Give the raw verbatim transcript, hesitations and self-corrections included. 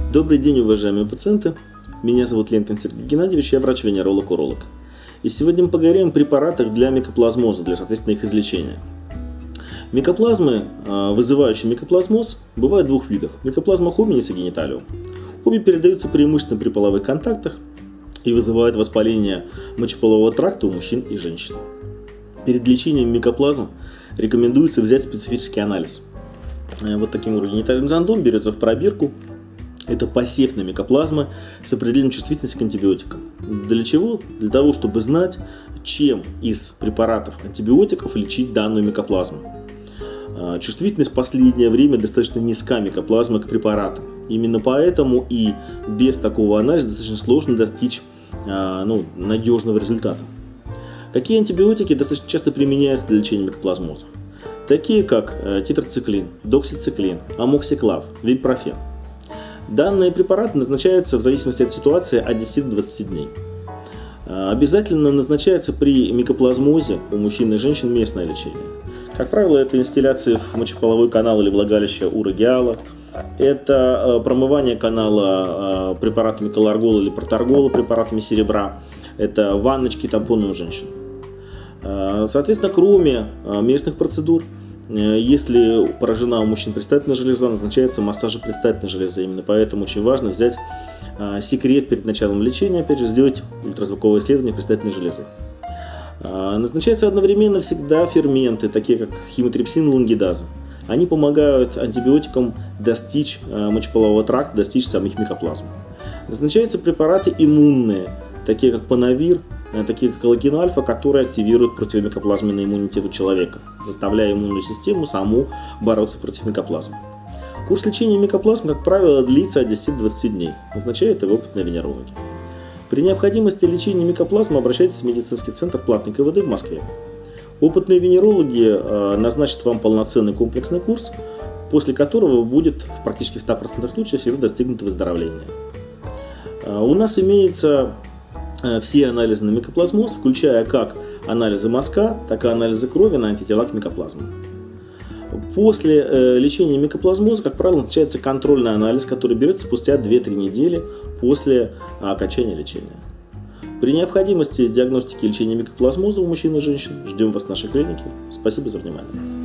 Добрый день, уважаемые пациенты. Меня зовут Ленкин Сергей Геннадьевич, я врач-венеролог-уролог. И сегодня мы поговорим о препаратах для микоплазмоза, для, соответственно, их излечения. Микоплазмы, вызывающие микоплазмоз, бывают двух видов. Микоплазма хоминис и гениталиум. Обе передаются преимущественно при половых контактах и вызывают воспаление мочеполового тракта у мужчин и женщин. Перед лечением микоплазм рекомендуется взять специфический анализ. Вот таким урогенитальным зондом берется в пробирку. Это посев на микоплазмы с определенной чувствительностью к антибиотикам. Для чего? Для того, чтобы знать, чем из препаратов антибиотиков лечить данную микоплазму. Чувствительность в последнее время достаточно низка микоплазмы к препаратам. Именно поэтому и без такого анализа достаточно сложно достичь ну, надежного результата. Какие антибиотики достаточно часто применяются для лечения микоплазмоза? Такие как тетрациклин, доксициклин, амоксиклав, вильпрофен. Данные препараты назначаются в зависимости от ситуации от десяти до двадцати дней. Обязательно назначается при микоплазмозе у мужчин и женщин местное лечение. Как правило, это инстилляции в мочеполовой канал или влагалище урогиала. Это промывание канала препаратами коларгола или проторгола, препаратами серебра. Это ванночки, тампоны у женщин. Соответственно, кроме местных процедур, если поражена у мужчин предстательная железа, назначается массаж предстательной железы. Именно поэтому очень важно взять секрет перед началом лечения, опять же, сделать ультразвуковое исследование предстательной железы. Назначаются одновременно всегда ферменты, такие как химотрипсин и лангидаза. Они помогают антибиотикам достичь мочеполового тракта, достичь самих микоплазм. Назначаются препараты иммунные, такие как панавир, такие как коллаген-альфа, которые активируют противомикоплазменный иммунитет у человека, заставляя иммунную систему саму бороться против микоплазм. Курс лечения микоплазм, как правило, длится от десяти до двадцати дней. Назначают его опытные венерологи. При необходимости лечения микоплазмы обращайтесь в медицинский центр платный ка вэ дэ в Москве. Опытные венерологи назначат вам полноценный комплексный курс, после которого будет в практически ста процентах случаев всегда достигнуто выздоровление. У нас имеется все анализы на микоплазмоз, включая как анализы мазка, так и анализы крови на антитела к микоплазмам. После э, лечения микоплазмоза, как правило, назначается контрольный анализ, который берется спустя две-три недели после окончания лечения. При необходимости диагностики и лечения микоплазмоза у мужчин и женщин ждем вас в нашей клинике. Спасибо за внимание.